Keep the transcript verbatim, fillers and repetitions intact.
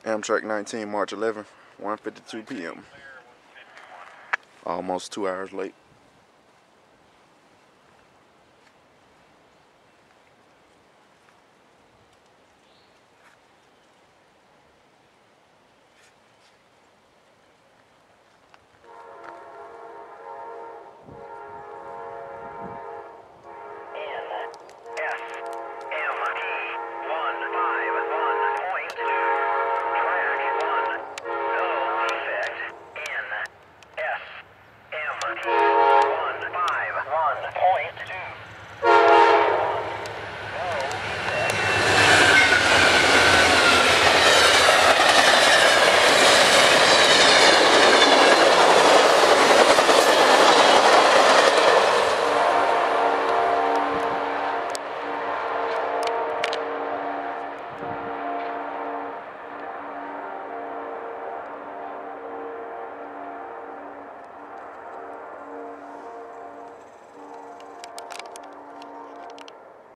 Amtrak nineteen, March eleventh, one fifty-two p m Almost two hours late.